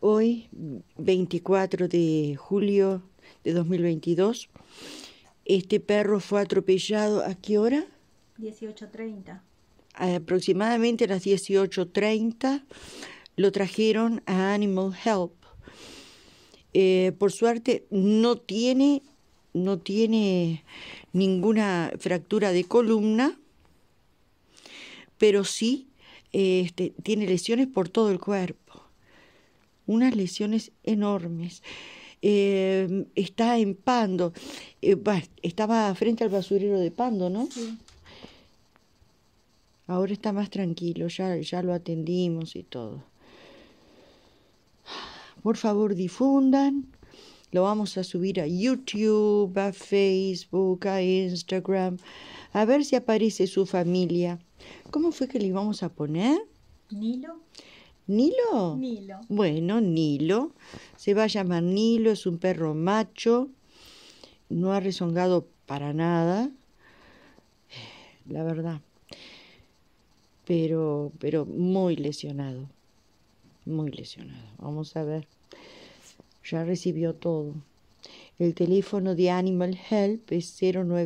Hoy, 24 de julio de 2022, este perro fue atropellado. ¿A qué hora? 18:30. Aproximadamente a las 18:30 lo trajeron a Animal Help. Por suerte no tiene ninguna fractura de columna, pero sí tiene lesiones por todo el cuerpo, unas lesiones enormes. Está en Pando, estaba frente al basurero de Pando, ¿no? Sí. Ahora está más tranquilo, ya lo atendimos y todo. Por favor, difundan. Lo vamos a subir a YouTube, a Facebook, a Instagram, a ver si aparece su familia. ¿Cómo fue que le íbamos a poner? ¿Nilo? ¿Nilo? Nilo. Bueno, Nilo. Se va a llamar Nilo, es un perro macho. No ha rezongado para nada, la verdad. Pero muy lesionado. Muy lesionado. Vamos a ver. Ya recibió todo. El teléfono de Animal Help es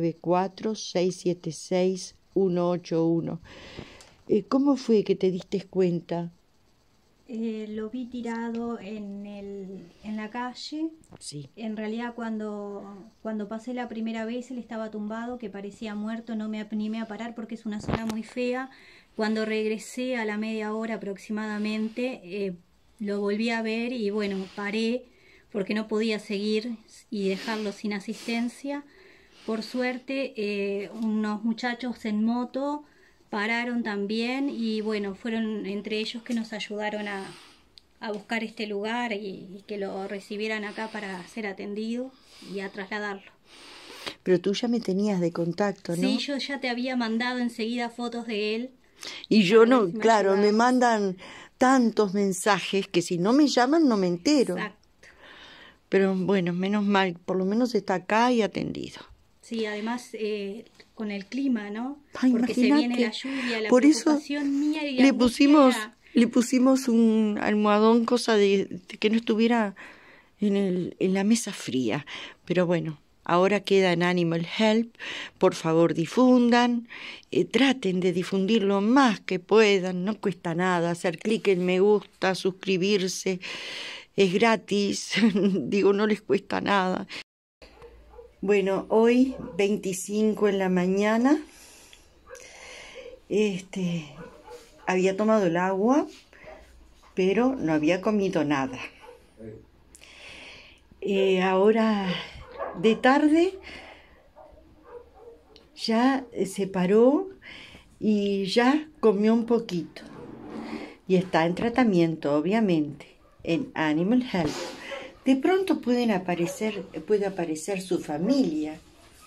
094-676-181. ¿Cómo fue que te diste cuenta? Lo vi tirado en la calle. Sí. En realidad cuando pasé la primera vez él estaba tumbado, que parecía muerto, no me animé a parar porque es una zona muy fea. Cuando regresé a la media hora aproximadamente, lo volví a ver y bueno, paré porque no podía seguir y dejarlo sin asistencia. Por suerte, unos muchachos en moto pararon también y bueno, fueron entre ellos que nos ayudaron a buscar este lugar y que lo recibieran acá para ser atendido y a trasladarlo. Pero tú ya me tenías de contacto, ¿no? Sí, yo ya te había mandado enseguida fotos de él. Y yo no, si claro, me ayudabas. mandan tantos mensajes que si no me llaman no me entero. Exacto. Pero bueno, menos mal, por lo menos está acá y atendido. Sí, además con el clima, ¿no? Ay, porque se imagínate. viene la lluvia, la Por eso preocupación mía y la le angustia pusimos un almohadón, cosa de que no estuviera en la mesa fría. Pero bueno, ahora queda en Animal Help. Por favor, difundan. Traten de difundir lo más que puedan. No cuesta nada hacer clic en me gusta, suscribirse. Es gratis. Digo, no les cuesta nada. Bueno, hoy 25 en la mañana. Había tomado el agua, pero no había comido nada. Ahora de tarde ya se paró y ya comió un poquito. Y está en tratamiento, obviamente, en Animal Help. De pronto puede aparecer su familia.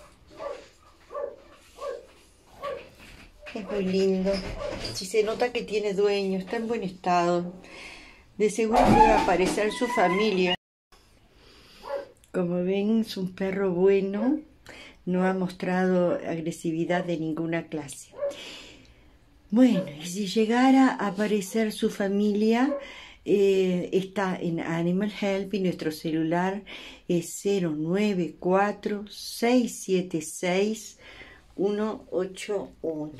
Es muy lindo. Si se nota que tiene dueño, está en buen estado. De seguro puede aparecer su familia. Como ven, es un perro bueno. No ha mostrado agresividad de ninguna clase. Bueno, y si llegara a aparecer su familia, está en Animal Help y nuestro celular es 094-676-181.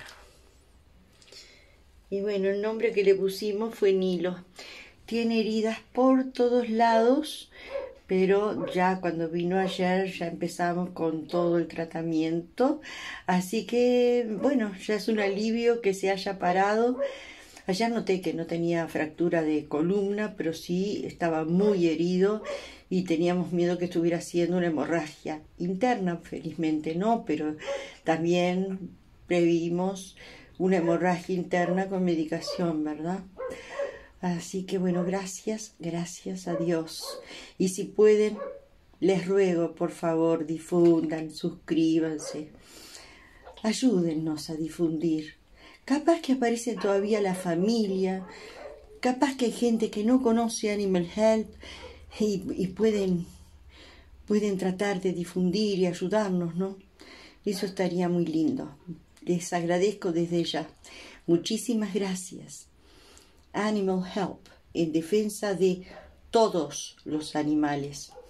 Y bueno, el nombre que le pusimos fue Nilo. Tiene heridas por todos lados, pero ya cuando vino ayer ya empezamos con todo el tratamiento. Así que, bueno, ya es un alivio que se haya parado. Ayer noté que no tenía fractura de columna, pero sí estaba muy herido y teníamos miedo que estuviera haciendo una hemorragia interna. Felizmente no, pero también previmos una hemorragia interna con medicación, ¿verdad? Así que bueno, gracias a Dios. Y si pueden, les ruego, por favor, difundan, suscríbanse. Ayúdennos a difundir. Capaz que aparece todavía la familia, capaz que hay gente que no conoce Animal Help y pueden tratar de difundir y ayudarnos, ¿no? Eso estaría muy lindo. Les agradezco desde ya. Muchísimas gracias. Animal Help, en defensa de todos los animales.